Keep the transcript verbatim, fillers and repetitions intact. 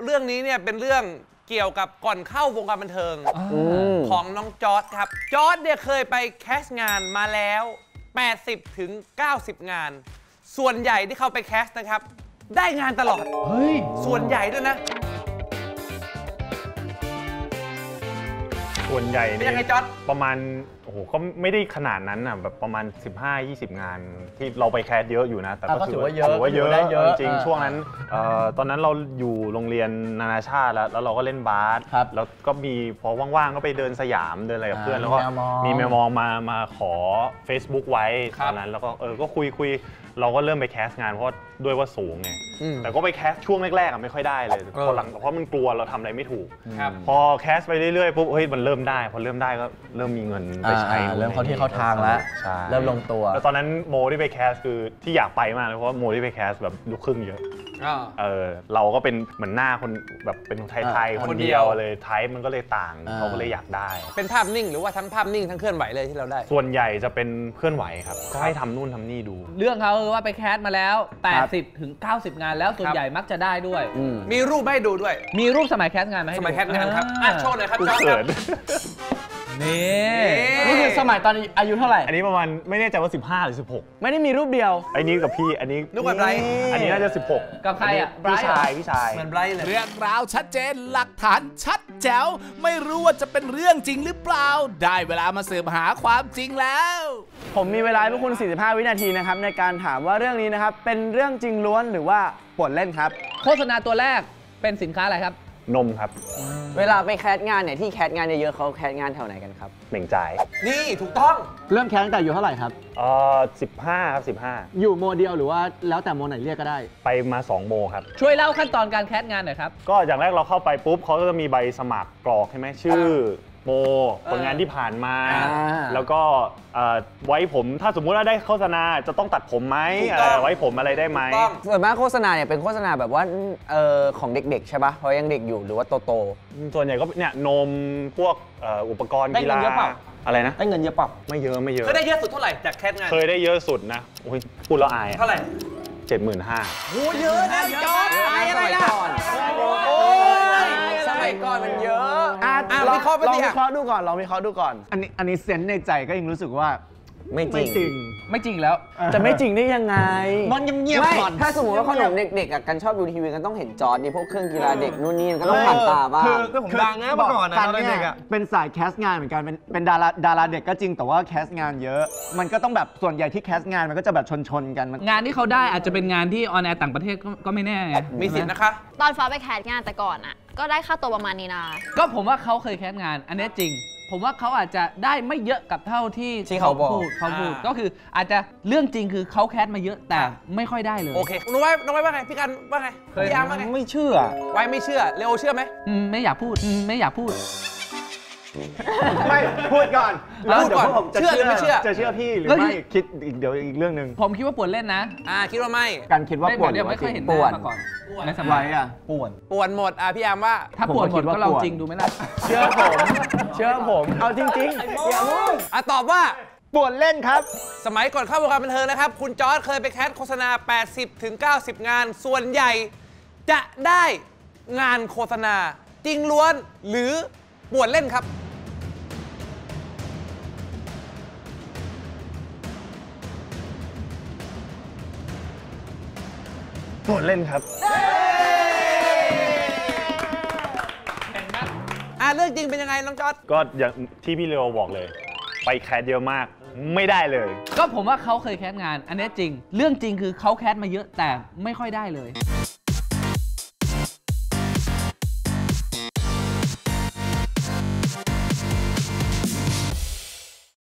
เรื่องนี้เนี่ยเป็นเรื่องเกี่ยวกับก่อนเข้าวงการบันเทิงของน้องจอร์จครับจอร์จเนี่ยเคยไปแคสต์งานมาแล้วแปดสิบถึงเก้าสิบงานส่วนใหญ่ที่เขาไปแคสต์นะครับได้งานตลอดเฮ้ยส่วนใหญ่ด้วยนะส่วนใหญ่เนี่ยประมาณโอ้โหก็ไม่ได้ขนาดนั้นอ่ะแบบประมาณ สิบห้ายี่สิบ งานที่เราไปแคสเยอะอยู่นะแต่ก็ถือว่าเยอะถือว่าเยอะจริงช่วงนั้นตอนนั้นเราอยู่โรงเรียนนานาชาติแล้วแล้วเราก็เล่นบาสแล้วก็มีพอว่างๆก็ไปเดินสยามเดินอะไรกับเพื่อนแล้วก็มีแมวมองมามาขอ Facebook ไว้ตอนนั้นแล้วก็เออก็คุยคุยเราก็เริ่มไปแคสงานเพราะด้วยว่าสูงไงแต่ก็ไปแคสช่วงแรกๆไม่ค่อยได้เลยพอหลังเพราะมันกลัวเราทำอะไรไม่ถูกพอแคสไปเรื่อยๆปุ๊บเฮ้ยมันเริ่มได้พอเริ่มได้ก็เริ่มมีเงินไปใช้เริ่มเข้าที่เข้าทางแล้วเริ่มลงตัวแล้วตอนนั้นโมที่ไปแคสคือที่อยากไปมากเลยเพราะว่าโมที่ไปแคสแบบลูกครึ่งเยอะเออเราก็เป็นเหมือนหน้าคนแบบเป็นไทยๆคนเดียวเลยไทป์มันก็เลยต่างเขาก็เลยอยากได้เป็นภาพนิ่งหรือว่าทั้งภาพนิ่งทั้งเคลื่อนไหวเลยที่เราได้ส่วนใหญ่จะเป็นเคลื่อนไหวครับก็ให้ทำนู่นทำนี่ดูเรื่องเขาคือว่าไปแคสมาแล้วแปดสิบถึงเก้าสิบงานแล้วส่วนใหญ่มักจะได้ด้วยมีรูปให้ดูด้วยมีรูปสมัยแคสงานไหมสมัยแคสงานครับโชว์เลยครับจอร์จครับนี่นี่คือสมัยตอนอายุเท่าไหร่อันนี้ประมาณไม่แน่ใจว่าสิบห้าหรือสิบหกไม่ได้มีรูปเดียวไอ้นี้กับพี่อันนี้รูปกับไบรท์อันนี้น่าจะสิบหกกับใครอ่ะพี่ชายพี่ชายเหมือนไบรท์เลยเรื่องราวชัดเจนหลักฐานชัดแจ๋วไม่รู้ว่าจะเป็นเรื่องจริงหรือเปล่าได้เวลามาสืบหาความจริงแล้วผมมีเวลาให้พวกคุณสี่สิบห้าวินาทีนะครับในการถามว่าเรื่องนี้นะครับเป็นเรื่องจริงล้วนหรือว่าป่วนเล่นครับโฆษณาตัวแรกเป็นสินค้าอะไรครับนมครับเวลาไปแคสงานเนี่ยที่แคสงานเยอะๆเขาแคสงานแถวไหนกันครับเหม่งจ่ายนี่ถูกต้องเริ่มแคสตั้งแต่อยู่เท่าไหร่ครับเออสิบห้าครับสิบห้าอยู่โมเดียวหรือว่าแล้วแต่โมไหนเรียกก็ได้ไปมาสองโมครับช่วยเล่าขั้นตอนการแคสงานหน่อยครับก็อย่างแรกเราเข้าไปปุ๊บเขาก็จะมีใบสมัครกรอกใช่ไหมชื่อโมผลงานที่ผ่านมาแล้วก็ไว้ผมถ้าสมมุติว่าได้โฆษณาจะต้องตัดผมไหมไว้ผมอะไรได้ไหมส่วนมากโฆษณาเนี่ยเป็นโฆษณาแบบว่าของเด็กๆใช่ปะเพราะยังเด็กอยู่หรือว่าโตๆส่วนใหญ่ก็เนี่ยนมพวกอุปกรณ์กีฬาอะไรนะได้เงินเยอะเปล่าไม่เยอะไม่เยอะเคยได้เยอะสุดเท่าไหร่จากแคสงานเคยได้เยอะสุดนะพูดแล้วอายเท่าไหร่เจ็ดหมื่นห้าโอ้เยอะนะจอร์จอายอะไรล่ะสมัยก่อนมันเยอะอ่ะลองวิเคราะห์ลองวิเคราะห์ดูก่อนลองวิเคราะห์ดูก่อนอันนี้อันนี้เซนส์ในใจก็ยังรู้สึกว่าไม่จริงไม่จริงแล้วจะไม่จริงได้ยังไงมันเงียบๆก่อนถ้าสมมติว่าขนมเด็กๆกันชอบดูทีวีกันต้องเห็นจอร์จนี่พวกเครื่องกีฬาเด็กนู่นนี่ก็ต้องผ่านตาบ้างคือผมดังนะเมื่อก่อนนะตอนเด็กอ่ะเป็นสายแคสงานเหมือนกันเป็นเป็นดาราดาราเด็กก็จริงแต่ว่าแคสงานเยอะมันก็ต้องแบบส่วนใหญ่ที่แคสงานมันก็จะแบบชนๆกันงานที่เขาได้อาจจะเป็นงานที่ออนแอร์ต่างประเทศก็ไม่แน่ไงมีสิทธิ์นะคะตอนฟ้าไปแคสงานแต่ก่อนอ่ะก็ได้ค่าตัวประมาณนี้นะก็ผมว่าเขาเคยแคสงานอันนี้จริงผมว่าเขาอาจจะได้ไม่เยอะกับเท่าที่ที่เขาพูดเขาพูดก็คืออาจจะเรื่องจริงคือเขาแคสมาเยอะแต่ไม่ค่อยได้เลยโอเคน้องไว้น้องไว้ว่าไงพี่กันว่าไงพี่ยามว่าไงไม่เชื่อไว้ไม่เชื่อเร็วเชื่อไหมไม่อยากพูดไม่อยากพูดไม่พูดก่อนแล้วเดี๋ยวผมจะเชื่อหรือไม่เชื่อจะเชื่อพี่หรือไม่คิดอีกเดี๋ยวอีกเรื่องหนึ่งผมคิดว่าป่วนเล่นนะอ่าคิดว่าไม่การคิดว่าป่วนเดี๋ยวไม่เคยเห็นป่วนมาก่อนไม่สบายอ่ะป่วนป่วนหมดอ่ะพี่ยามว่าถ้าป่วนหมดก็เราจริงดูไหมล่ะเชื่อผมเชื่อผมเอาจริงๆอย่าพูดอ่ะตอบว่าป่วนเล่นครับสมัยก่อนเข้าวงการบันเทิงนะครับคุณจอร์จเคยไปแคสโฆษณา แปดสิบถึงเก้าสิบ งานส่วนใหญ่จะได้งานโฆษณาจริงล้วนหรือป่วนเล่นครับป่วนเล่นครับอ่าเรื่องจริงเป็นยังไงน้องจอร์จก็อย่างที่พี่เลวบอกเลยไปแคสเยอะมากไม่ได้เลยก็ผมว่าเขาเคยแคสงานอันนี้จริงเรื่องจริงคือเขาแคสมาเยอะแต่ไม่ค่อยได้เลย